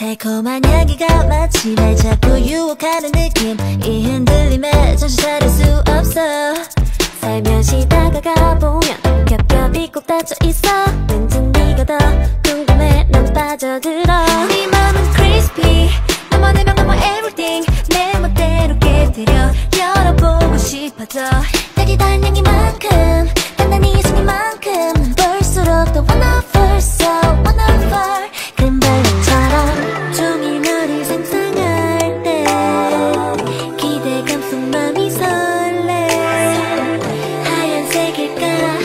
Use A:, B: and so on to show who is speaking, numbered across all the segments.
A: 달콤한 향기가 마치 날 자꾸 유혹하는 느낌. 이 흔들림에 정신 차릴 수 없어. 살며시 다가가 보면 겹겹이 꼭 닫혀 있어. 왠지 네가 더 궁금해. 난 빠져들어. 네 맘은 crispy. 너만의 명 너무 everything. 내 멋대로 깨뜨려 열어보고 싶어져. 딱이 단 향기만큼 단단히 순이만큼 볼수록 더 wonderful, so wonderful. 크림 발레처럼 종일 너를 상상할 때 기대감 속 맘이 설레. 하얀색일까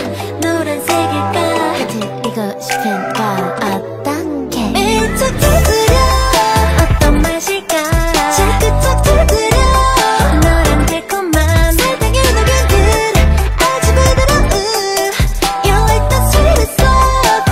A: 노란색일까 해드리고 싶은 걸 어떤 게 매일 툭 두드려. 어떤 맛일까 자꾸 툭 두드려. 너란 달콤한 설탕에 녹은 듯 아주 부드러운 You're like the sweetest love.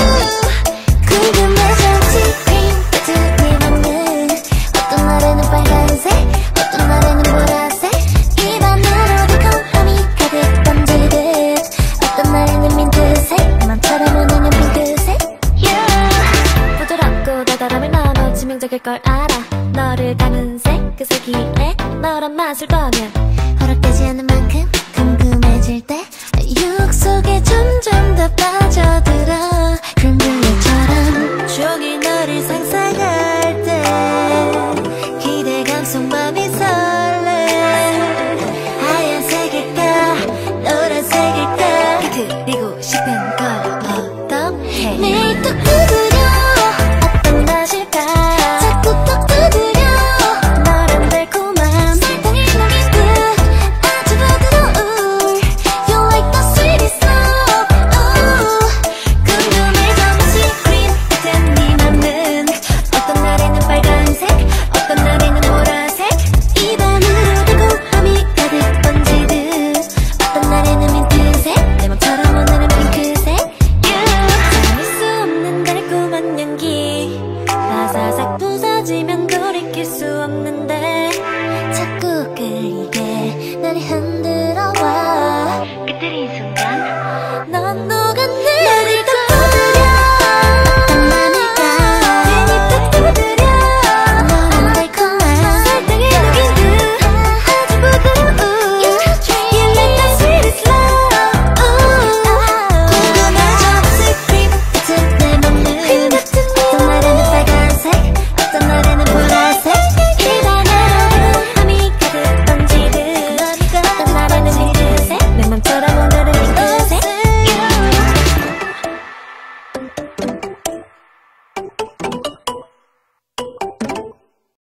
A: 궁금해졌지. 크림 같은 네 맘은 어떤 날에는 빨간색 어떤 날에는 보라색. 입안으로 달콤함이 가득 번지듯 어떤 날에는 민트색 나만 쳐다보는 핑크색. Yeah. 부드럽고 달달함을 넘어 치명적일 걸 알아. 너를 닮은 색 그 색이에 너란 맛을 더면 허락되지 않는 만큼 궁금해질 때 유혹 속에 점점 더 빠져들어. 크림 블루처럼 종일 너를 상상할 때 기대감 속 맘이 설레. 하얀색일까 노란색일까 그리고 싶은 걸 어떤 해 매일 뚝 두드려. 어떤 맛일까 자꾸 뚝 두드려. 너란 달콤한 설탕이 녹인 듯 아주 부드러운 You're like the sweetest love. 궁금해져 크림 같은 네 맘은 어떤 날에는 빨간색 어떤 날에는 보라색. 입안으로 달콤함이 가득 번지듯 어떤 날에는 민트색 내 맘처럼 오늘은 핑크색. Yeah. 참을 수 없는 달콤한 향기. 바사삭 부서지면